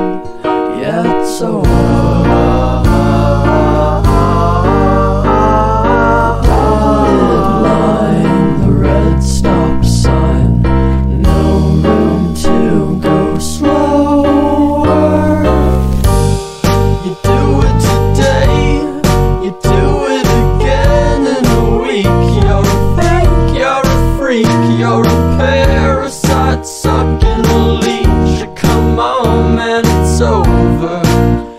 Yeah, it's over. Dotted line, the red stop sign. No room to go slower. You do it today, you do it again in a week. You're a fake, you're a freak, you're a parasite sucking a leech. Come on, man, it's over.